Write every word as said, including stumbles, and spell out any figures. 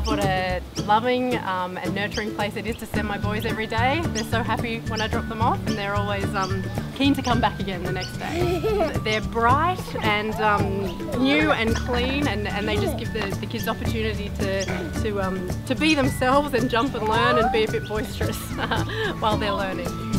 love what a loving um, and nurturing place it is to send my boys every day. They're so happy when I drop them off, and they're always um, keen to come back again the next day. They're bright and um, new and clean, and, and they just give the, the kids opportunity to, to, um, to be themselves and jump and learn and be a bit boisterous while they're learning.